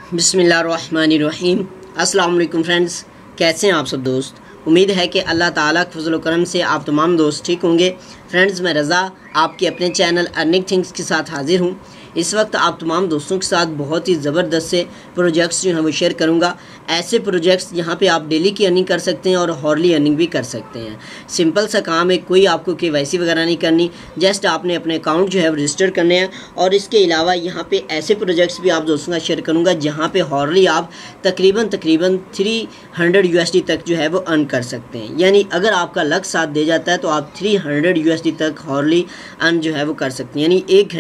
बिस्मिल्लाहिर्रहमानिर्रहीम। अस्सलाम वालेकुम फ्रेंड्स, कैसे हैं आप सब दोस्त। उम्मीद है कि अल्लाह ताला के फजल व करम से आप तमाम दोस्त ठीक होंगे। फ्रेंड्स, मैं रज़ा आपके अपने चैनल अर्निंग थिंग्स के साथ हाजिर हूँ। इस वक्त आप तमाम दोस्तों के साथ बहुत ही ज़बरदस्त से प्रोजेक्ट्स जो हैं वो शेयर करूँगा। ऐसे प्रोजेक्ट्स यहाँ पे आप डेली की अर्निंग कर सकते हैं और हॉरली अर्निंग भी कर सकते हैं। सिंपल सा काम है, कोई आपको KYC वगैरह नहीं करनी, जस्ट आपने अपने अकाउंट जो है वो रजिस्टर करने हैं। और इसके अलावा यहाँ पे ऐसे प्रोजेक्ट्स भी आप दोस्तों का शेयर करूँगा जहाँ पे हॉरली आप तकरीबन 300 USD तक जो है वो अर्न कर सकते हैं। यानी अगर आपका लक साथ दे जाता है तो आप 300 USD तक हॉरली अर्न जो है वो कर सकते हैं। यानी एक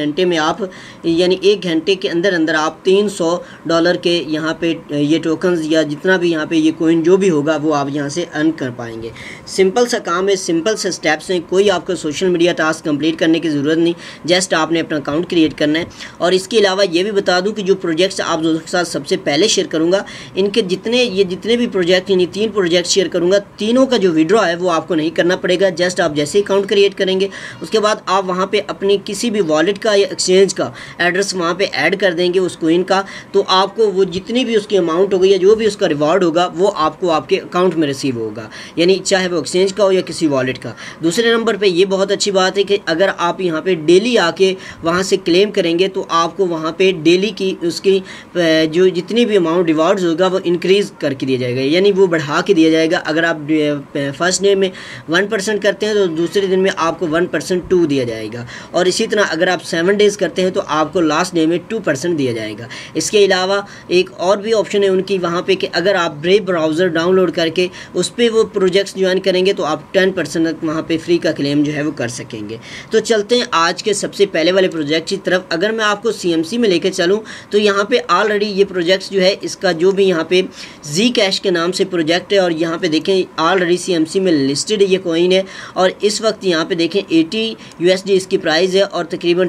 घंटे के अंदर अंदर आप $300 के यहाँ पे ये टोकन्स या जितना भी यहाँ पे ये कोइन जो भी होगा वो आप यहाँ से अर्न कर पाएंगे। सिंपल सा काम है, सिंपल से स्टेप्स हैं, कोई आपको सोशल मीडिया टास्क कंप्लीट करने की ज़रूरत नहीं, जस्ट आपने अपना अकाउंट क्रिएट करना है। और इसके अलावा ये भी बता दूं कि जो प्रोजेक्ट्स आप दोस्तों के साथ सबसे पहले शेयर करूँगा, इनके जितने भी प्रोजेक्ट यानी 3 प्रोजेक्ट शेयर करूँगा, तीनों का जो विड्रॉ है वो आपको नहीं करना पड़ेगा। जस्ट आप जैसे ही अकाउंट क्रिएट करेंगे उसके बाद आप वहाँ पर अपनी किसी भी वॉलेट का या एक्सचेंज का एड्रेस वहाँ पे ऐड कर देंगे उस कोइन का, तो आपको वो जितनी भी उसकी अमाउंट होगी या जो भी उसका रिवॉर्ड होगा वो आपको आपके अकाउंट में रिसीव होगा, यानी चाहे वो एक्सचेंज का हो या किसी वॉलेट का। दूसरे नंबर पे ये बहुत अच्छी बात है कि अगर आप यहाँ पे डेली आके वहाँ से क्लेम करेंगे तो आपको वहाँ पे डेली की उसकी जो जितनी भी अमाउंट रिवॉर्ड्स होगा वो इंक्रीज़ करके दिया जाएगा, यानी वो बढ़ा के दिया जाएगा। अगर आप फर्स्ट डे में 1% करते हैं तो दूसरे दिन में आपको 1% 2 दिया जाएगा, और इसी तरह अगर आप 7 डेज़ करते हैं तो आपको लास्ट डे में 2% दिया जाएगा। इसके अलावा एक और भी ऑप्शन है उनकी वहाँ पे कि अगर आप ब्रेव ब्राउज़र डाउनलोड करके उस पर वो प्रोजेक्ट्स ज्वाइन करेंगे तो आप 10% तक वहाँ पे फ्री का क्लेम जो है वो कर सकेंगे। तो चलते हैं आज के सबसे पहले वाले प्रोजेक्ट की तरफ। अगर मैं आपको CMC में लेकर चलूँ तो यहाँ पे ऑलरेडी ये प्रोजेक्ट्स जो है, इसका जो भी यहाँ पे Zcash के नाम से प्रोजेक्ट है, और यहाँ पे देखें ऑलरेडी CMC में लिस्टेड ये कॉइन है, और इस वक्त यहाँ पे देखें 80 USD इसकी प्राइस है, और तकरीबन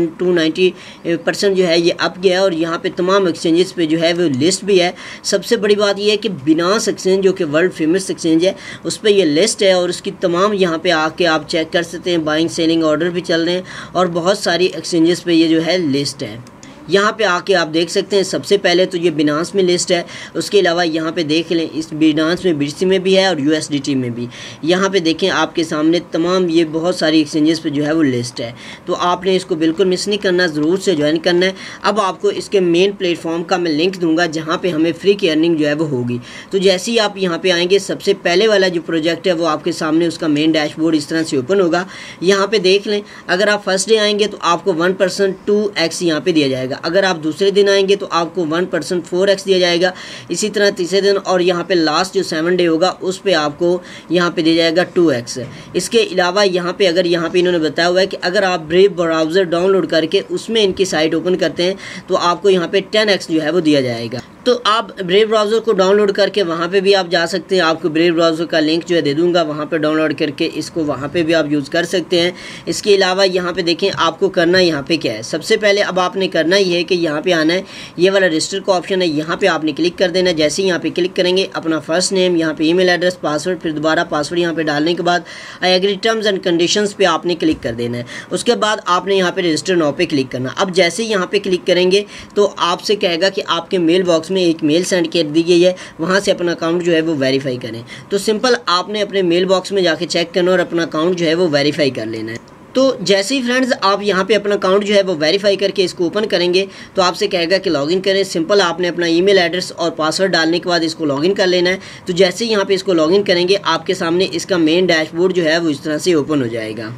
2.290% जो है ये अप गया है, और यहाँ पे तमाम एक्सचेंजेस पे जो है वो लिस्ट भी है। सबसे बड़ी बात ये है कि बिनास एक्सचेंज जो कि वर्ल्ड फेमस एक्सचेंज है उस पर ये लिस्ट है, और उसकी तमाम यहाँ पे आके आप चेक कर सकते हैं। बाइंग सेलिंग ऑर्डर भी चल रहे हैं और बहुत सारी एक्सचेंजेस पे ये जो है लिस्ट है। यहाँ पे आके आप देख सकते हैं सबसे पहले तो ये बिनास में लिस्ट है, उसके अलावा यहाँ पे देख लें इस बिनास में BTC में भी है और USDT में भी। यहाँ पे देखें आपके सामने तमाम ये बहुत सारी एक्सचेंजेस पे जो है वो लिस्ट है, तो आपने इसको बिल्कुल मिस नहीं करना, ज़रूर से ज्वाइन करना है। अब आपको इसके मेन प्लेटफॉर्म का मैं लिंक दूंगा जहाँ पर हमें फ्री की अर्निंग जो है वो होगी। तो जैसे ही आप यहाँ पर आएँगे सबसे पहले वाला जो प्रोजेक्ट है वो आपके सामने उसका मेन डैशबोर्ड इस तरह से ओपन होगा। यहाँ पर देख लें, अगर आप फर्स्ट डे आएँगे तो आपको 1% 2x यहाँ पर दिया जाएगा। अगर आप दूसरे दिन आएंगे तो आपको 1% 4x दिया जाएगा। इसी तरह तीसरे दिन और यहाँ पे लास्ट जो 7 डे होगा उस पे आपको यहाँ पे दिया जाएगा 2x। इसके अलावा यहाँ पे अगर यहाँ पे इन्होंने बताया हुआ है कि अगर आप ब्रेव ब्राउज़र डाउनलोड करके उसमें इनकी साइट ओपन करते हैं तो आपको यहाँ पे 10x जो है वो दिया जाएगा। तो आप ब्रेव ब्राउज़र को डाउनलोड करके वहाँ पे भी आप जा सकते हैं। आपको ब्रेव ब्राउज़र का लिंक जो है दे दूँगा, वहाँ पे डाउनलोड करके इसको वहाँ पे भी आप यूज़ कर सकते हैं। इसके अलावा यहाँ पे देखें आपको करना यहाँ पे क्या है। सबसे पहले अब आपने करना ही है कि यहाँ पे आना है, ये वाला रजिस्टर का ऑप्शन है, यहाँ पे आपने क्लिक कर देना है। जैसे ही यहाँ पे क्लिक करेंगे अपना फर्स्ट नेम, यहाँ पे ईमेल एड्रेस, पासवर्ड, फिर दोबारा पासवर्ड यहाँ पे डालने के बाद I agree terms and conditions पे आपने क्लिक कर देना है। उसके बाद आपने यहाँ पे रजिस्टर नाउ पे क्लिक करना। अब जैसे ही यहाँ पे क्लिक करेंगे तो आपसे कहेगा कि आपके मेल बॉक्स में एक मेल सेंड कर दी गई है, वहाँ से अपना अकाउंट जो है वो वेरीफाई करें। तो सिंपल आपने अपने मेल बॉक्स में जाके चेक करना और अपना अकाउंट जो है वो वेरीफाई कर लेना है। तो जैसे ही फ्रेंड्स आप यहाँ पे अपना अकाउंट जो है वो वेरीफाई करके इसको ओपन करेंगे तो आपसे कहेगा कि लॉगिन करें। सिंपल आपने अपना ईमेल एड्रेस और पासवर्ड डालने के बाद इसको लॉगिन कर लेना है। तो जैसे ही यहाँ पे इसको लॉगिन करेंगे आपके सामने इसका मेन डैशबोर्ड जो है वो इस तरह से ओपन हो जाएगा।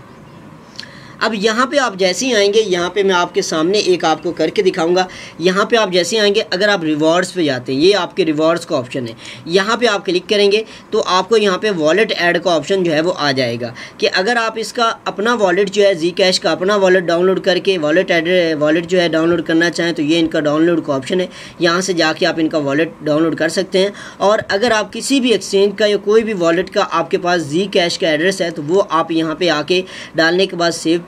अब यहाँ पे आप जैसे ही आएंगे, यहाँ पे मैं आपके सामने एक आपको करके दिखाऊंगा। यहाँ पे आप जैसे ही आएंगे, अगर आप रिवॉर्ड्स पे जाते हैं, ये आपके रिवॉर्ड्स का ऑप्शन है, यहाँ पे आप क्लिक करेंगे तो आपको यहाँ पे वॉलेट ऐड का ऑप्शन जो है वो आ जाएगा कि अगर आप इसका अपना वॉलेट जो है Zcash का अपना वॉलेट डाउनलोड करके वॉलेट जो है डाउनलोड करना चाहें तो ये इनका डाउनलोड का ऑप्शन है, यहाँ से जाके आप इनका वॉलेट डाउनलोड कर सकते हैं। और अगर आप किसी भी एक्सचेंज का या कोई भी वॉलेट का आपके पास Zcash का एड्रेस है तो वो आप यहाँ पर आके डालने के बाद सेव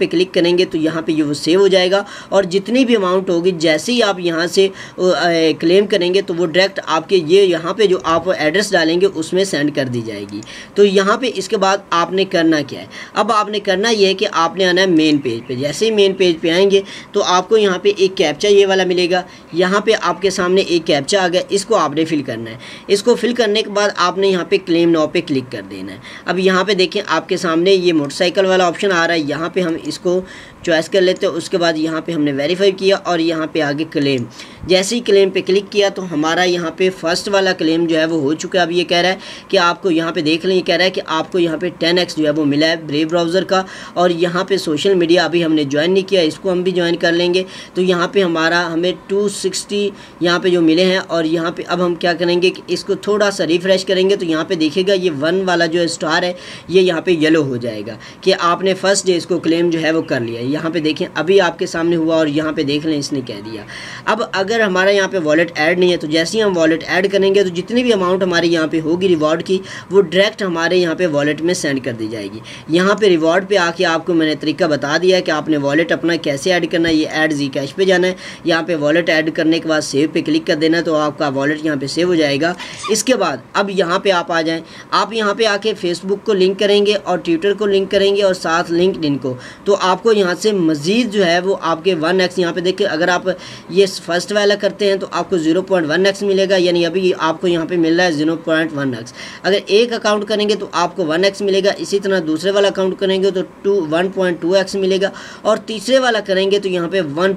पे क्लिक करेंगे तो यहाँ पे ये वो सेव हो जाएगा और जितनी भी अमाउंट होगी जैसे ही आप यहाँ से क्लेम करेंगे तो वो डायरेक्ट आपके ये यहाँ पे जो आप एड्रेस डालेंगे उसमें सेंड कर दी जाएगी। तो यहाँ पे इसके बाद आपने करना क्या है, अब आपने करना ये है कि आपने आना है मेन पेज पे। जैसे ही मेन पेज पे आएंगे तो आपको यहाँ पे एक कैप्चा ये वाला मिलेगा, यहाँ पे आपके सामने एक कैप्चा आ गया, इसको आपने फिल करना है। इसको फिल करने के बाद आपने यहाँ पे क्लेम नाउ पे क्लिक कर देना है। अब यहाँ पे देखें आपके सामने ये मोटरसाइकिल वाला ऑप्शन आ रहा है, यहाँ पे हम इसको चॉइस कर लेते हैं। उसके बाद यहाँ पे हमने वेरीफाई किया और यहाँ पे आगे क्लेम, जैसे ही क्लेम पे क्लिक किया तो हमारा यहाँ पे फर्स्ट वाला क्लेम जो है वो हो चुका है। अब ये कह रहा है कि आपको यहाँ पे देख लें, ये कह रहा है कि आपको यहाँ पे 10x जो है वो मिला है ब्रेव ब्राउज़र का। और यहाँ पे सोशल मीडिया अभी हमने ज्वाइन नहीं किया, इसको हम भी ज्वाइन कर लेंगे। तो यहाँ पे हमें 260 यहाँ पे जो मिले हैं। और यहाँ पे अब हम क्या करेंगे कि इसको थोड़ा सा रिफ्रेश करेंगे तो यहाँ पे देखिएगा ये 1 वाला जो स्टार है ये यहाँ पे येलो हो जाएगा कि आपने फर्स्ट डे इसको क्लेम जो है वो कर लिया। यहाँ पे देखें अभी आपके सामने हुआ और यहाँ पे देख लें इसने कह दिया। अब अगर हमारा यहाँ पे वॉलेट ऐड नहीं है तो जैसे ही हम वॉलेट ऐड करेंगे तो जितनी भी अमाउंट हमारी यहाँ पे होगी रिवॉर्ड की वो डायरेक्ट हमारे यहाँ पे वॉलेट में सेंड कर दी जाएगी। यहाँ पे रिवॉर्ड पे आके आपको मैंने तरीका बता दिया है कि आपने वॉलेट अपना कैसे ऐड करना है। ये ऐड जी कैश पे जाना है, यहाँ पे वॉलेट ऐड करने के बाद सेव पे क्लिक कर देना है तो आपका वॉलेट यहाँ पे सेव हो जाएगा। इसके बाद अब यहाँ पे आप आ जाएं, आप यहाँ पे आके फेसबुक को लिंक करेंगे और ट्विटर को लिंक करेंगे और साथ लिंक्डइन को। तो आपको यहाँ से मज़ीद जो है वो आपके 1x यहाँ पे देखिए, अगर आप ये फर्स्ट वाला करते हैं तो आपको 0.1x मिलेगा, यानी अभी आपको यहाँ पे मिल रहा है 0.1x। अगर एक अकाउंट करेंगे तो आपको 1x मिलेगा, इसी तरह दूसरे वाला अकाउंट करेंगे तो 1.2x मिलेगा और तीसरे वाला करेंगे तो यहाँ पे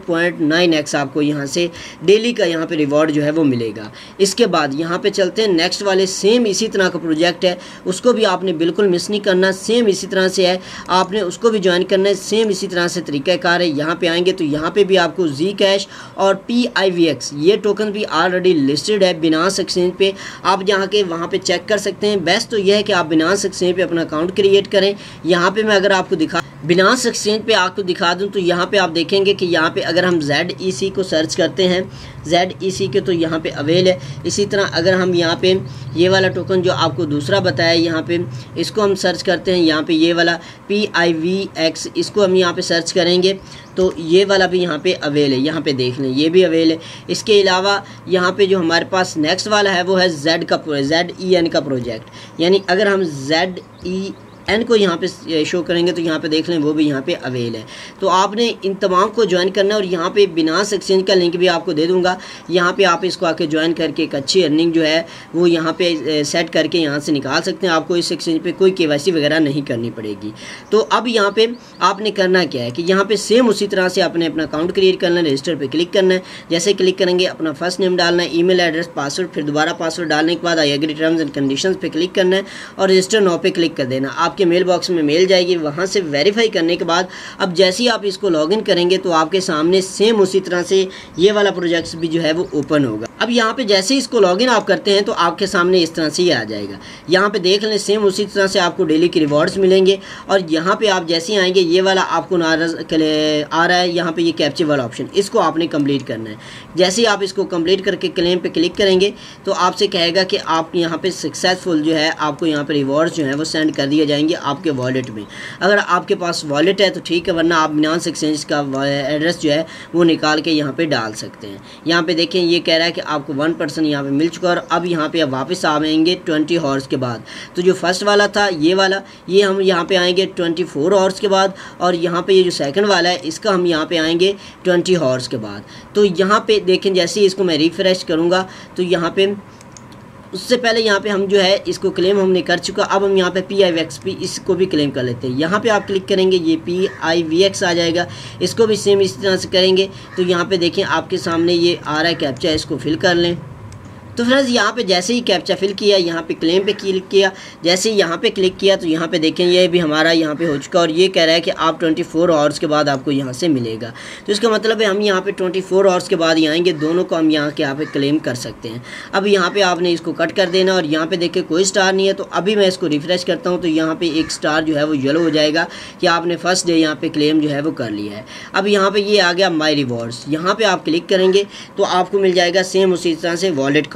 1.9x आपको यहाँ से डेली का यहाँ पे रिवॉर्ड जो है वो मिलेगा। इसके बाद यहाँ पे चलते हैं नेक्स्ट वाले, सेम इसी तरह का प्रोजेक्ट है, उसको भी आपने बिल्कुल मिस नहीं करना, सेम इसी तरह से है, आपने उसको भी ज्वाइन करना है, सेम इसी तरह से तरीक़ाकार है। यहाँ पे आएंगे तो यहाँ पे भी आपको जी कैश और PIVX ये टोकन भी ऑलरेडी लिस्टेड है बिनास एक्सचेंज पे, आप जहाँ के वहाँ पे चेक कर सकते हैं। बेस्ट तो यह है कि आप बिनास एक्सचेंज पे अपना अकाउंट क्रिएट करें। यहाँ पे मैं अगर आपको बिनास एक्सचेंज पे आपको दिखा दूं तो यहाँ पे आप देखेंगे कि यहाँ पे अगर हम ZEC को सर्च करते हैं ZEC के तो यहाँ पे अवेल है। इसी तरह अगर हम यहाँ पे ये वाला टोकन जो आपको दूसरा बताया यहाँ पे इसको हम सर्च करते हैं, यहाँ पे ये वाला PIVX इसको हम यहाँ पे सर्च करेंगे तो ये वाला भी यहाँ पे अवेल है, यहाँ पे देख लें ये भी अवेल है। इसके अलावा यहाँ पे जो हमारे पास नेक्स्ट वाला है वो है ZEN का प्रोजेक्ट, यानी अगर हम ZEN को यहाँ पे शो करेंगे तो यहाँ पे देख लें वो भी यहाँ पे अवेल है। तो आपने इन तमाम को ज्वाइन करना है और यहाँ पे बिनास एक्सचेंज का लिंक भी आपको दे दूँगा, यहाँ पे आप इसको आके ज्वाइन करके एक अच्छी अर्निंग जो है वो यहाँ पे सेट करके यहाँ से निकाल सकते हैं। आपको इस एक्सचेंज पे कोई KYC वगैरह नहीं करनी पड़ेगी। तो अब यहाँ पे आपने करना क्या है कि यहाँ पे सेम उसी तरह से आपने अपना अकाउंट क्रिएट करना है, रजिस्टर पे क्लिक करना है। जैसे क्लिक करेंगे अपना फर्स्ट नेम डालना है, ईमेल एड्रेस, पासवर्ड, फिर दोबारा पासवर्ड डालने के बाद I agree terms and conditions पे क्लिक करना है और रजिस्टर नाउ पे क्लिक कर देना। आपके मेल बॉक्स में मेल जाएगी, वहाँ से वेरीफाई करने के बाद अब जैसे ही आप इसको लॉगिन करेंगे तो आपके सामने सेम उसी तरह से ये वाला प्रोजेक्ट भी जो है वो ओपन होगा। अब यहाँ पे जैसे ही इसको लॉगिन आप करते हैं तो आपके सामने इस तरह से ये आ जाएगा। यहाँ पे देख लें सेम उसी तरह से आपको डेली के रिवॉर्ड्स मिलेंगे और यहाँ पे आप जैसे ही आएंगे ये वाला आपको आ रहा है यहाँ पे ये कैप्चर वाला ऑप्शन, इसको आपने कंप्लीट करना है। जैसे ही आप इसको कंप्लीट करके क्लेम पे क्लिक करेंगे तो आपसे कहेगा कि आप यहाँ पे सक्सेसफुल जो है आपको यहाँ पे रिवॉर्ड्स जो है वो सेंड कर दिए जाएंगे आपके वॉलेट में। अगर आपके पास वॉलेट है तो ठीक है, वरना आप बिनास एक्सचेंज का एड्रेस जो है वो निकाल के यहाँ पे डाल सकते हैं। यहाँ पे देखें ये कह रहा है कि आपको 1% यहाँ पे मिल चुका है और अब यहाँ पे आप वापस आएंगे 20 हॉर्स के बाद। तो जो फर्स्ट वाला था ये वाला, ये हम यहाँ पे आएंगे 24 हॉर्स के बाद और यहाँ पे ये जो सेकंड वाला है इसका हम यहाँ पे आएंगे 20 हॉर्स के बाद। तो यहाँ पे देखें जैसे ही इसको मैं रिफ्रेश करूँगा तो यहाँ पे उससे पहले यहाँ पे हम जो है इसको क्लेम हमने कर चुका। अब हम यहाँ पे PIVX इसको भी क्लेम कर लेते हैं। यहाँ पे आप क्लिक करेंगे ये PIVX आ जाएगा, इसको भी सेम इसी तरह से करेंगे तो यहाँ पे देखें आपके सामने ये आ रहा है कैप्चा, इसको फिल कर लें। तो फ्रेंड्स यहाँ पे जैसे ही कैप्चा फिल किया, यहाँ पे क्लेम पे क्लिक किया, जैसे ही यहाँ पे क्लिक किया तो यहाँ पे देखें ये भी हमारा यहाँ पे हो चुका और ये कह रहा है कि आप 24 आवर्स के बाद आपको यहाँ से मिलेगा। तो इसका मतलब है हम यहाँ पे 24 आवर्स के बाद ही आएंगे, दोनों को हम यहाँ पे क्लेम कर सकते हैं। अब यहाँ पे आपने इसको कट कर देना और यहाँ पे देखिए कोई स्टार नहीं है। तो अभी मैं इसको रिफ्रेश करता हूँ तो यहाँ पे एक स्टार जो है वो येलो हो जाएगा कि आपने फर्स्ट डे यहाँ पे क्लेम जो है वो कर लिया है। अब यहाँ पे ये आ गया माई रिवॉर्ड्स, यहाँ पे आप क्लिक करेंगे तो आपको मिल जाएगा सेम उसी तरह से वॉलेट का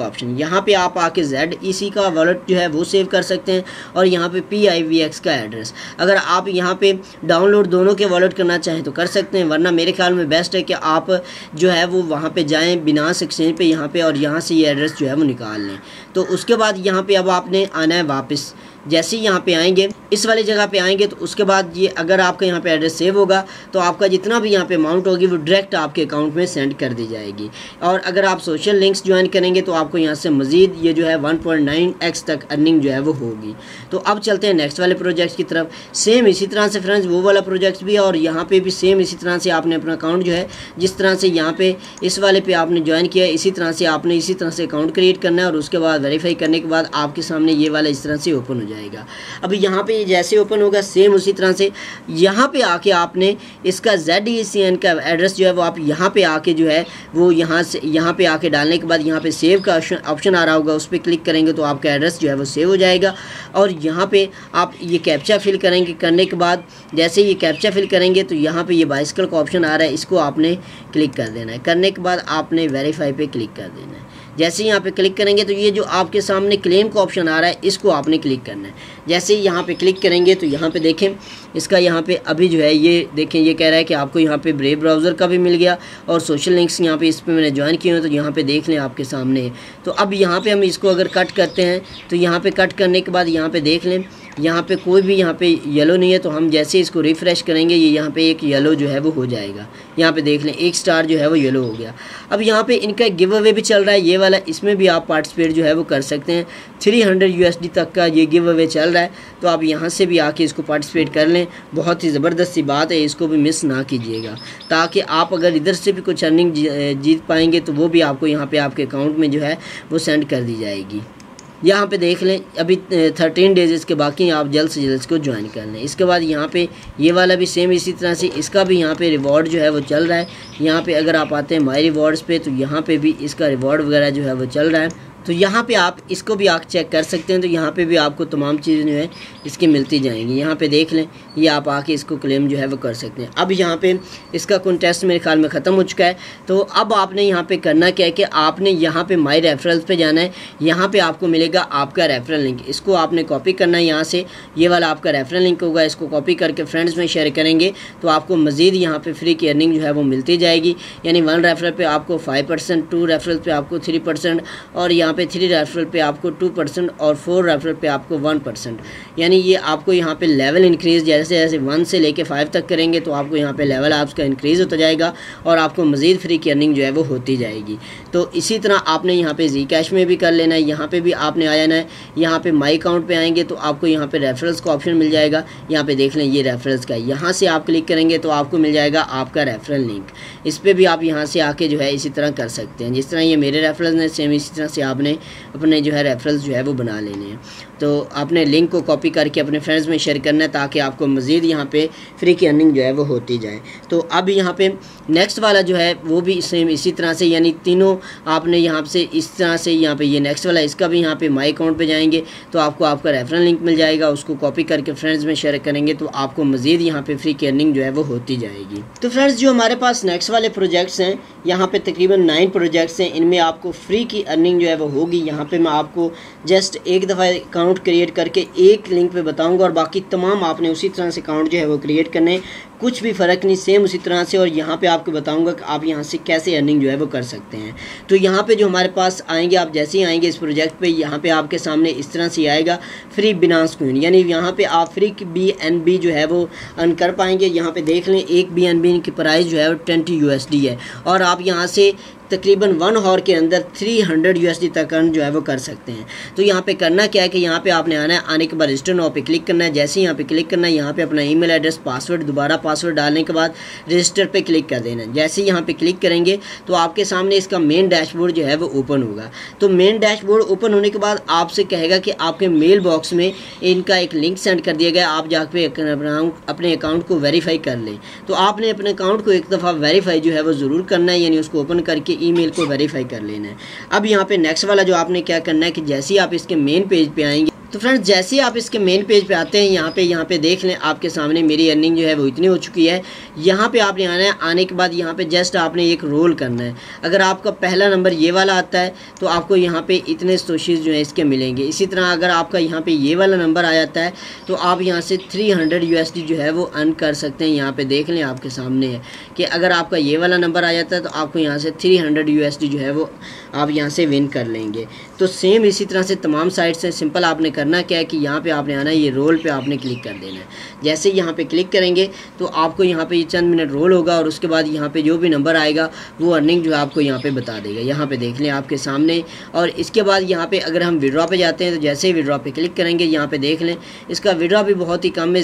ऑप्शन, यहाँ पे आप आके ZEC का वॉलेट जो है वो सेव कर सकते हैं और यहाँ पे PIVX का एड्रेस। अगर आप यहाँ पे डाउनलोड दोनों के वॉलेट करना चाहें तो कर सकते हैं, वरना मेरे ख्याल में बेस्ट है कि आप जो है वो वहाँ पे जाएँ बिनास एक्सचेंज पे यहाँ पे और यहाँ से ये एड्रेस जो है वो निकाल लें। तो उसके बाद यहाँ पे अब आपने आना है वापस। जैसे ही यहाँ पे आएंगे इस वाली जगह पे आएंगे तो उसके बाद ये अगर आपका यहाँ पे एड्रेस सेव होगा तो आपका जितना भी यहाँ पे अमाउंट होगी वो डायरेक्ट आपके अकाउंट में सेंड कर दी जाएगी। और अगर आप सोशल लिंक्स ज्वाइन करेंगे तो आपको यहाँ से मज़ीद ये जो है 1.9x तक अर्निंग जो है वो होगी। तो अब चलते हैं नेक्स्ट वाले प्रोजेक्ट की तरफ। सेम इसी तरह से फ्रेंड्स वो वाला प्रोजेक्ट भी है और यहाँ पर भी सेम इसी तरह से आपने अपना अकाउंट जो है जिस तरह से यहाँ पे इस वाले पे आपने ज्वाइन किया है इसी तरह से आपने इसी तरह से अकाउंट क्रिएट करना है और उसके बाद वेरीफाई करने के बाद आपके सामने ये वाला इस तरह से ओपन हो जाएगा। अभी यहाँ पे जैसे ओपन होगा सेम उसी तरह से यहाँ पे आके आपने इसका ZECN का एड्रेस जो है वो आप यहाँ पे आके जो है वो यहाँ पे आके डालने के बाद यहाँ पे सेव का ऑप्शन आ रहा होगा, उस पर क्लिक करेंगे तो आपका एड्रेस जो है वो सेव हो जाएगा। और यहाँ पे आप ये कैप्चा फिल करेंगे, करने के बाद जैसे ये कैप्चा फिल करेंगे तो यहाँ पे ये बाइसिकल का ऑप्शन आ रहा है, इसको आपने क्लिक कर देना है। करने के बाद आपने वेरीफाई पे क्लिक कर देना है। जैसे यहाँ पे क्लिक करेंगे तो ये जो आपके सामने क्लेम का ऑप्शन आ रहा है इसको आपने क्लिक करना है। जैसे ही यहाँ पे क्लिक करेंगे तो यहाँ पे देखें इसका यहाँ पे अभी जो है ये देखें ये कह रहा है कि आपको यहाँ पे ब्रेव ब्राउज़र का भी मिल गया और सोशल लिंक्स यहाँ पे इस पर मैंने ज्वाइन किए हैं तो यहाँ पे देख लें आपके सामने। तो अब यहाँ पे हम इसको अगर कट करते हैं तो यहाँ पे कट करने के बाद यहाँ पे देख लें यहाँ पे कोई भी यहाँ पे येलो नहीं है, तो हम जैसे इसको रिफ़्रेश करेंगे ये यहाँ पे एक येलो जो है वो हो जाएगा। यहाँ पे देख लें एक स्टार जो है वो येलो हो गया। अब यहाँ पे इनका गिव अवे भी चल रहा है ये वाला, इसमें भी आप पार्टिसिपेट जो है वो कर सकते हैं। 300 USD तक का ये गिव अवे चल रहा है, तो आप यहाँ से भी आके इसको पार्टिसिपेट कर लें। बहुत ही ज़बरदस्त सी बात है, इसको भी मिस ना कीजिएगा ताकि आप अगर इधर से भी कुछ अर्निंग जीत पाएंगे तो वो भी आपको यहाँ पे आपके अकाउंट में जो है वो सेंड कर दी जाएगी। यहाँ पे देख लें अभी 13 डेज इसके बाकी, आप जल्द से जल्द इसको ज्वाइन कर लें। इसके बाद यहाँ पे ये वाला भी सेम इसी तरह से इसका भी यहाँ पे रिवॉर्ड जो है वो चल रहा है। यहाँ पे अगर आप आते हैं माई रिवॉर्ड्स पे तो यहाँ पे भी इसका रिवॉर्ड वगैरह जो है वो चल रहा है। तो यहाँ पे आप इसको भी आप चेक कर सकते हैं, तो यहाँ पे भी आपको तमाम चीज़ें जो है इसकी मिलती जाएंगी। यहाँ पे देख लें ये आप आके इसको क्लेम जो है वो कर सकते हैं। अब यहाँ पे इसका कॉन्टेस्ट मेरे ख्याल में ख़त्म हो चुका है, तो अब आपने यहाँ पे करना क्या है कि आपने यहाँ पे माई रेफरल्स पे जाना है। यहाँ पे आपको मिलेगा आपका रेफरल लिंक, इसको आपने कॉपी करना है। यहाँ से ये वाला आपका रेफरल लिंक होगा, इसको कॉपी करके फ्रेंड्स में शेयर करेंगे तो आपको मज़ीद यहाँ पर फ्री की अर्निंग जो है वो मिलती जाएगी। यानी 1 रेफरल पे आपको 5%, 2 रेफरल पे आपको 3% और यहाँ पे 3 रेफरल पे आपको 2% और 4 रेफरल पे आपको 1%। यानी ये आपको यहाँ पे लेवल इंक्रीज़ जैसे जैसे 1 से लेके 5 तक करेंगे तो आपको यहाँ पे लेवल आपका इंक्रीज़ होता जाएगा और आपको मज़ीद फ्री की अर्निंग जो है वो होती जाएगी। तो इसी तरह आपने यहाँ पे जी कैश में भी कर लेना है। यहाँ पे भी आपने आ जाना है, यहाँ पे माई अकाउंट पे आएंगे तो आपको यहाँ पे रेफरल्स का ऑप्शन मिल जाएगा। यहाँ पे देख लें ये रेफरल्स का, यहाँ से आप क्लिक करेंगे तो आपको मिल जाएगा आपका रेफरल लिंक। इस पर भी आप यहाँ से आके जो है इसी तरह कर सकते हैं। जिस तरह ये मेरे रेफरल्स हैं सेम इसी तरह से आपने अपने जो है रेफरल्स जो है वो बना लेने हैं। तो आपने लिंक को कॉपी करके अपने फ्रेंड्स में शेयर करना है ताकि आपको मज़ीद यहाँ पे फ्री की अर्निंग जो है वो होती जाए। तो अब यहाँ पे नेक्स्ट वाला जो है वो भी सेम इसी तरह से, यानी तीनों आपने यहाँ से इस तरह से यहाँ पे ये नेक्स्ट वाला इसका भी यहाँ पे माई अकाउंट पे जाएंगे तो आपको आपका रेफरल लिंक मिल जाएगा, उसको कॉपी करके फ्रेंड्स में शेयर करेंगे तो आपको मज़ीद यहाँ पे फ्री की अर्निंग जो है वो होती जाएगी। तो फ्रेंड्स जो हमारे पास नेक्स्ट वाले प्रोजेक्ट्स हैं यहाँ पे तकरीबन 9 प्रोजेक्ट्स हैं, इनमें आपको फ्री की अर्निंग जो है वो होगी। यहाँ पे मैं आपको जस्ट एक दफ़ा अकाउंट क्रिएट करके एक लिंक पे बताऊंगा और बाकी तमाम आपने उसी तरह से अकाउंट जो है वो क्रिएट करने, कुछ भी फ़र्क नहीं, सेम उसी तरह से। और यहाँ पे आपको बताऊंगा कि आप यहाँ से कैसे अर्निंग जो है वो कर सकते हैं। तो यहाँ पे जो हमारे पास आएंगे, आप जैसे ही आएंगे इस प्रोजेक्ट पे, यहाँ पे आपके सामने इस तरह से आएगा फ्री बिनास कॉइन, यानी यहाँ पे आप फ्री BNB जो है वो अर्न कर पाएंगे। यहाँ पे देख लें एक BNB की प्राइस जो है वो 20 USD है और आप यहाँ से तकरीबन 1 आवर के अंदर 300 USD तक अर्न जो है वो कर सकते हैं। तो यहाँ पे करना क्या है कि यहाँ पे आपने आना है, आने के बाद रजिस्टर नाउ पे क्लिक करना है। जैसे ही यहाँ पे क्लिक करना है, यहाँ पे अपना ईमेल एड्रेस, पासवर्ड, दोबारा पासवर्ड डालने के बाद रजिस्टर पे क्लिक कर देना है। जैसे ही यहाँ पे क्लिक करेंगे तो आपके सामने इसका मेन डैशबोर्ड जो है वो ओपन होगा। तो मेन डैशबोर्ड ओपन होने के बाद आपसे कहेगा कि आपके मेल बॉक्स में इनका एक लिंक सेंड कर दिया गया, आप जाके अपने अकाउंट को वेरीफाई कर लें। तो आपने अपने अकाउंट को एक दफ़ा वेरीफाई जो है वो ज़रूर करना है, यानी उसको ओपन करके ईमेल को वेरीफाई कर लेना है। अब यहाँ पे नेक्स्ट वाला जो आपने क्या करना है कि जैसे ही आप इसके मेन पेज पे आएंगे तो फ्रेंड्स जैसे ही आप इसके मेन पेज पे आते हैं, यहाँ पे देख लें आपके सामने मेरी अर्निंग जो है वो इतनी हो चुकी है। यहाँ पे आपने आना है, आने के बाद यहाँ पे जस्ट आपने एक रोल करना है। अगर आपका पहला नंबर ये वाला आता है तो आपको यहाँ पे इतने स्टोशीज़ जो है इसके मिलेंगे। इसी तरह अगर आपका यहाँ पे ये वाला नंबर आ जाता है तो आप यहाँ से 300 USD जो है वो अर्न कर सकते हैं। यहाँ पे देख लें आपके सामने है कि अगर आपका ये वाला नंबर आ जाता है तो आपको यहाँ से 300 USD जो है वो आप यहाँ से विन कर लेंगे। तो सेम इसी तरह से तमाम साइट से सिंपल आपने करना क्या है कि यहाँ पे आपने आना है, ये रोल पे आपने क्लिक कर देना है। जैसे यहाँ पे क्लिक करेंगे तो आपको यहाँ पे ये चंद मिनट रोल होगा और उसके बाद यहाँ पे जो भी नंबर आएगा वो अर्निंग जो है आपको यहाँ पे बता देगा। यहाँ पे देख लें आपके सामने। और इसके बाद यहाँ पे अगर हम विड्रॉ पे जाते हैं तो जैसे ही विड्रॉ पे क्लिक करेंगे यहाँ पे देख लें इसका विड्रॉ भी बहुत ही कम है,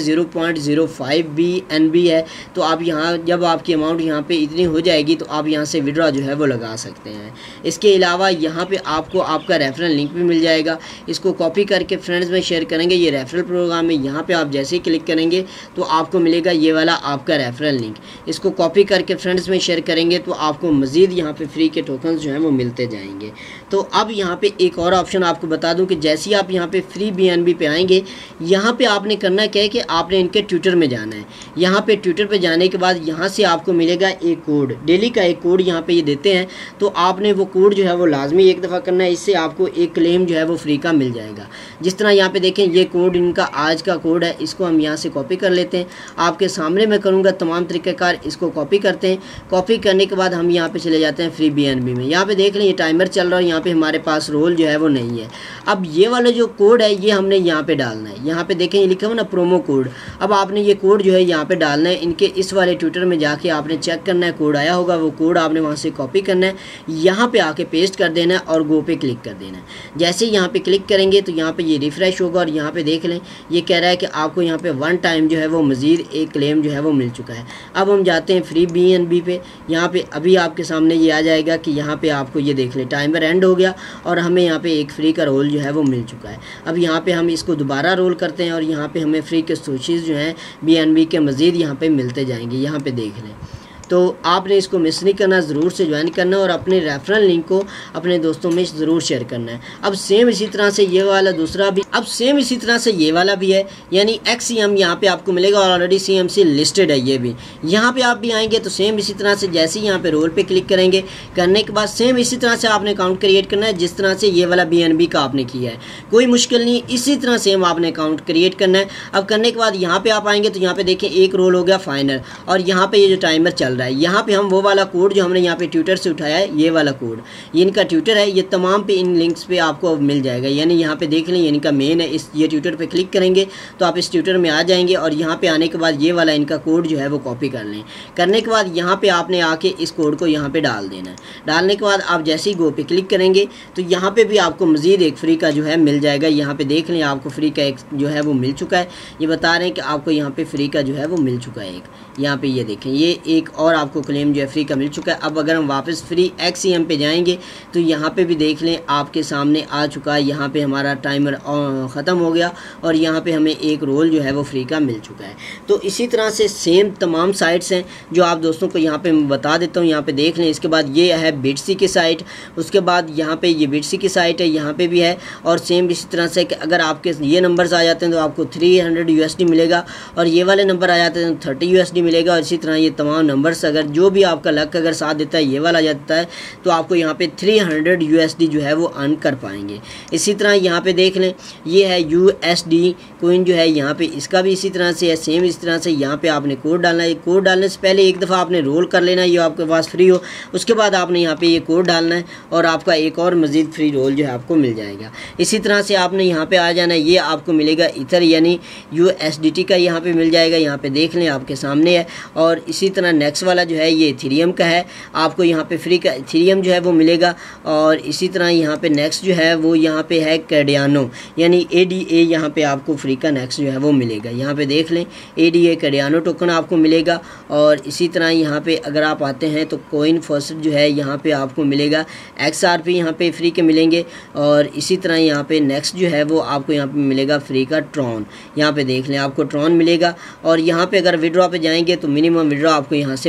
0.05 BNB है। तो आप यहाँ जब आपकी अमाउंट यहाँ पे इतनी हो जाएगी तो आप यहाँ से विड्रॉ जो है वो लगा सकते हैं। इसके अलावा यहाँ पे आपको आपका रेफरल लिंक भी मिल जाएगा। इसको कॉपी करके फ्रेंड्स में शेयर करेंगे। ये रेफरल प्रोग्राम है, यहाँ पे आप जैसे ही क्लिक करेंगे तो आपको मिलेगा ये वाला आपका रेफरल लिंक। इसको कॉपी करके फ्रेंड्स में शेयर करेंगे तो आपको मज़ीद यहाँ पे फ्री के टोकन्स जो हैं वो मिलते जाएंगे। तो अब यहाँ पे एक और ऑप्शन आपको बता दूँ कि जैसे ही आप यहाँ पे फ्री BNB पे आएंगे, यहाँ पे आपने करना क्या है कि आपने इनके ट्विटर में जाना है। यहाँ पे ट्विटर पे जाने के बाद यहाँ से आपको मिलेगा एक कोड, डेली का एक कोड यहाँ पे ये देते हैं। तो आपने वो कोड जो है वो लाजमी एक दफ़ा करना है, इससे आपको एक क्लेम जो है वो फ्री का मिल जाएगा। जिस तरह यहाँ पे देखें ये कोड इनका आज का कोड है, इसको हम यहाँ से कॉपी कर लेते हैं। आपके सामने मैं करूँगा तमाम तरीक़ेकार, इसको कॉपी करते हैं। कॉपी करने के बाद हम यहाँ पे चले जाते हैं फ्री BNB में। यहाँ पे देख लें ये टाइमर चल रहा है, यहाँ पे हमारे पास रोल जो है वो नहीं है। अब ये वाला जो कोड है ये हमने यहाँ पे डालना है। यहाँ पे देखें ये लिखा हुआ ना प्रोमो कोड। अब आपने ये कोड जो है यहाँ पे डालना है। इनके इस वाले ट्विटर में जाके आपने चेक करना है, कोड आया होगा, वो कोड आपने वहाँ से कॉपी करना है, यहाँ पे आके पेस्ट कर देना है और गो पे क्लिक कर देना है। जैसे ही यहाँ पे क्लिक करेंगे तो यहाँ पे ये रिफ्रेश होगा और यहाँ पे देख लें ये कह रहा है कि आपको यहाँ पे 1 टाइम जो है वो मज़ीद एक क्लेम जो है वो मिल चुका है। अब हम जाते हैं फ्री BNB पे। यहाँ पे अभी आपके सामने ये आ जाएगा कि यहाँ पे आपको ये देख लें टाइमर एंड हो गया और हमें यहाँ पे एक फ्री का रोल जो है वो मिल चुका है। अब यहाँ पे हम इसको दोबारा रोल करते हैं और यहाँ पे हमें फ्री के स्टोशीज़ जो हैं BNB के मज़ीद यहाँ पे मिलते जाएंगे। यहाँ पे देख लें तो आपने इसको मिस नहीं करना, ज़रूर से ज्वाइन करना और अपने रेफरल लिंक को अपने दोस्तों में ज़रूर शेयर करना है। अब सेम इसी तरह से ये वाला दूसरा भी, अब सेम इसी तरह से ये वाला भी है, यानी XEM यहाँ पे आपको मिलेगा और ऑलरेडी CMC लिस्टेड है ये भी। यहाँ पे आप भी आएंगे तो सेम इसी तरह से जैसे ही यहाँ पे रोल पे क्लिक करेंगे, करने के बाद सेम इसी तरह से आपने अकाउंट क्रिएट करना है जिस तरह से ये वाला BNB का आपने किया है। कोई मुश्किल नहीं, इसी तरह सेम आपने अकाउंट क्रिएट करना है। अब करने के बाद यहाँ पे आप आएंगे तो यहाँ पे देखें एक रोल हो गया फाइनल और यहाँ पे ये जो टाइमर चल रहा है, यहाँ पे हम वो वाला कोड जो हमने यहाँ पे ट्विटर से उठाया है, ये वाला कोड, ये इनका ट्विटर है, ये तमाम पे इन लिंक्स पे आपको मिल जाएगा। यानी यहाँ पे देख लें ये इनका मेन है, इस ये ट्विटर पे क्लिक करेंगे तो आप इस ट्विटर में आ जाएंगे और यहाँ पे आने के बाद ये वाला इनका कोड जो है वो कॉपी कर लें। करने के बाद यहाँ पे आपने आके इस कोड को यहाँ पे डाल देना है। डालने के बाद आप जैसे ही गो पे क्लिक करेंगे तो यहाँ पे भी आपको मज़ीद एक फ्री का जो है मिल जाएगा। यहाँ पे देख लें आपको फ्री का एक जो है वो मिल चुका है। ये बता रहे हैं कि आपको यहाँ पे फ्री का जो है वो मिल चुका है एक। यहाँ पे ये देखें ये एक और आपको क्लेम जो है फ्री का मिल चुका है। अब अगर हम वापस फ्री XEM पे जाएंगे तो यहाँ पे भी देख लें आपके सामने आ चुका है। यहाँ पे हमारा टाइमर ख़त्म हो गया और यहाँ पे हमें एक रोल जो है वो फ्री का मिल चुका है। तो इसी तरह से सेम तमाम साइट्स हैं जो आप दोस्तों को यहाँ पे बता देता हूँ। यहाँ पे देख लें, इसके बाद ये है BTC की साइट, उसके बाद यहाँ पे ये BTC की साइट है, यहाँ पे भी है। और सेम इसी तरह से कि अगर आपके ये नंबर्स आ जाते हैं तो आपको 300 USD मिलेगा और ये वाले नंबर आ जाते हैं तो 30 USD मिलेगा। और इसी तरह ये तमाम नंबर्स अगर जो भी आपका लक अगर साथ देता है, ये वाला जाता है तो आपको यहाँ पे 300 USD जो है वो अर्न कर पाएंगे। इसी तरह यहाँ पे देख लें ये है USD कोइन जो है, यहाँ पे इसका भी इसी तरह से है। सेम इस तरह से यहाँ पे आपने कोड डालना है। कोड डालने से पहले एक दफ़ा आपने रोल कर लेना है, ये आपके पास फ्री हो। उसके बाद आपने यहाँ पे ये कोड डालना है और आपका एक और मज़ीद फ्री रोल जो है आपको मिल जाएगा। इसी तरह से आपने यहाँ पे आ जाना है, ये आपको मिलेगा इथर यानी USDT का यहाँ पे मिल जाएगा। यहाँ पे देख लें आपके सामने है। और इसी तरह नेक्स्ट वाला जो है ये इथेरियम का है, आपको यहाँ पे फ्री का इथेरियम जो है वो मिलेगा। और इसी तरह यहाँ पे नेक्स्ट जो है वो यहाँ पे है कैडियानो यानी ADA, यहाँ पे आपको फ्री का नेक्स्ट जो है वो मिलेगा। यहाँ पे देख लें ADA कैडियानो टोकन आपको मिलेगा। और इसी तरह यहाँ पे अगर आप आते हैं तो कोइन फर्स्ट जो है यहाँ पे आपको मिलेगा XRP, यहाँ पे फ्री के मिलेंगे। और इसी तरह यहाँ पे नेक्स्ट जो है वो आपको यहाँ पे मिलेगा फ्री का ट्रॉन, यहाँ पे देख लें आपको ट्रॉन मिलेगा। और यहाँ पे अगर विड्रॉ पे जाएंगे तो मिनिमम विड्रॉ आपको यहाँ से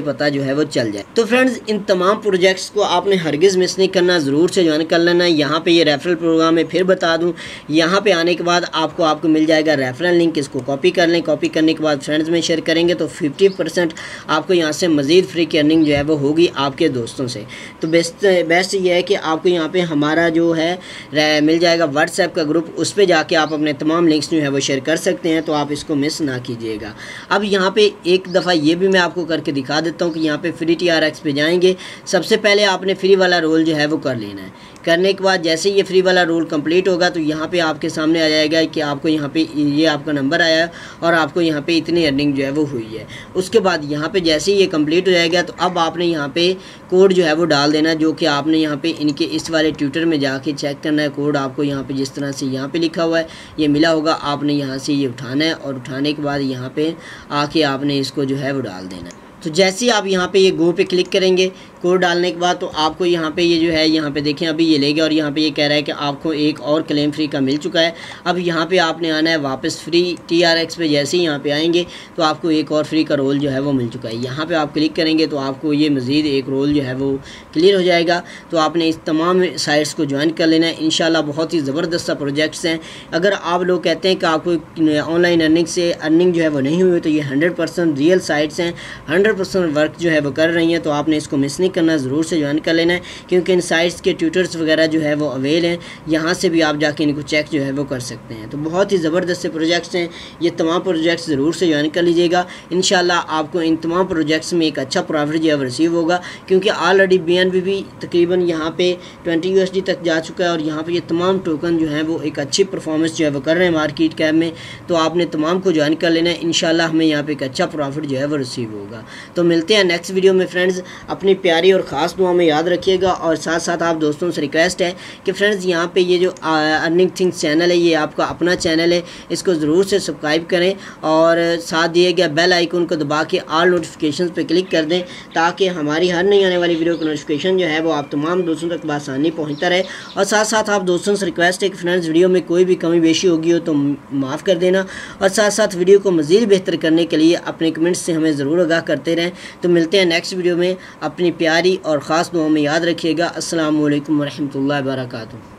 पता जो है वो चल जाए। तो फ्रेंड्स इन तमाम प्रोजेक्ट्स को आपने हरगिज़ मिस नहीं करना, ज़रूर से ज्वाइन कर लेना। यहाँ पे ये रेफरल प्रोग्राम है, फिर बता दूँ, यहाँ पे आने के बाद आपको मिल जाएगा रेफरल लिंक। इसको कॉपी कर लें, कॉपी करने के बाद फ्रेंड्स में शेयर करेंगे तो 50% आपको यहाँ से मज़ीद फ्री की अर्निंग जो है वो होगी आपके दोस्तों से। तो बेस्ट ये है कि आपको यहाँ पे हमारा जो है मिल जाएगा व्हाट्सएप का ग्रुप, उस पर जाके आप अपने तमाम लिंक्स जो है वो शेयर कर सकते हैं, तो आप इसको मिस ना कीजिएगा। अब यहाँ पे एक दफ़ा ये भी मैं आपको करके दिखा देता हूँ कि यहाँ पे फ्री TRX पे जाएंगे। सबसे पहले आपने फ्री वाला रोल जो है वो कर लेना है। करने के बाद जैसे ये फ्री वाला रोल कंप्लीट होगा तो यहाँ पे आपके सामने आ जाएगा कि आपको यहाँ पे ये आपका नंबर आया है और आपको यहाँ पे इतनी अर्निंग जो है वो हुई है। उसके बाद यहाँ पे जैसे ही ये कंप्लीट हो जाएगा तो अब आपने यहाँ पे कोड जो है वो डाल देना, जो कि आपने यहाँ पे इनके इस वाले ट्विटर में जाके चेक करना है। कोड आपको यहाँ पे जिस तरह से यहाँ पे लिखा हुआ है ये मिला होगा, आपने यहाँ से ये उठाना है और उठाने के बाद यहाँ पे आके आपने इसको जो है वो डाल देना है। तो जैसे ही आप यहाँ पे ये गो पे क्लिक करेंगे कोड डालने के बाद तो आपको यहाँ पे ये जो है यहाँ पे देखें अभी ये ले गया और यहाँ पे ये कह रहा है कि आपको एक और क्लेम फ्री का मिल चुका है। अब यहाँ पे आपने आना है वापस फ्री TRX पे। जैसे ही यहाँ पे आएंगे तो आपको एक और फ्री का रोल जो है वो मिल चुका है। यहाँ पे आप क्लिक करेंगे तो आपको ये मज़ीद एक रोल जो है वो क्लियर हो जाएगा। तो आपने इस तमाम साइट्स को ज्वाइन कर लेना है। इंशाल्लाह बहुत ही ज़बरदस्त सा प्रोजेक्ट्स हैं। अगर आप लोग कहते हैं कि आपको ऑनलाइन अर्निंग से अर्निंग जो है वो नहीं हुई तो ये 100% रियल साइट्स हैं, 100% वर्क जो है वो कर रही हैं। तो आपने इसको मिस करना, ज़रूर से ज्वाइन कर लेना है क्योंकि इन साइट्स के ट्यूटर्स वगैरह जो है वो अवेल हैं। यहाँ से भी आप जाके इनको चेक जो है वो कर सकते हैं। तो बहुत ही ज़बरदस्त से प्रोजेक्ट्स हैं, ये तमाम प्रोजेक्ट्स ज़रूर से ज्वाइन कर लीजिएगा। इंशाल्लाह आपको इन तमाम प्रोजेक्ट्स में एक अच्छा प्रॉफिट जो है रिसीव होगा क्योंकि ऑलरेडी BNB भी तकरीबन यहाँ पे 20 USD तक जा चुका है और यहाँ पे ये तमाम टोकन जो हैं वो एक अच्छी परफॉर्मेंस जो है वो कर रहे हैं मार्केट कैप में। तो आपने तमाम को ज्वाइन कर लेना है। इंशाल्लाह हमें यहाँ पे एक अच्छा प्रॉफिट जो है वो रिसीव होगा। तो मिलते हैं नेक्स्ट वीडियो में फ्रेंड्स। अपनी प्यारी और ख़ास दुआ में याद रखिएगा और साथ साथ आप दोस्तों से रिक्वेस्ट है कि फ्रेंड्स यहाँ पे ये जो अर्निंग थिंग्स चैनल है ये आपका अपना चैनल है, इसको ज़रूर से सब्सक्राइब करें और साथ दिए गया बेल आइकन को दबा के ऑल नोटिफिकेशन पे क्लिक कर दें ताकि हमारी हर नई आने वाली वीडियो का नोटिफिकेशन जो है वो आप तमाम दोस्तों तक बआसानी पहुँचता रहे। और साथ साथ आप दोस्तों से रिक्वेस्ट है कि फ्रेंड्स वीडियो में कोई भी कमी बेशी होगी हो तो माफ़ कर देना और साथ साथ वीडियो को मज़ीद बेहतर करने के लिए अपने कमेंट्स से हमें ज़रूर आगाह करते रहें। तो मिलते हैं नेक्स्ट वीडियो में। अपनी प्यारी और ख़ास दुआ में याद रखिएगा। अस्सलामु अलैकुम वरहमतुल्लाहि वबरकातुहू।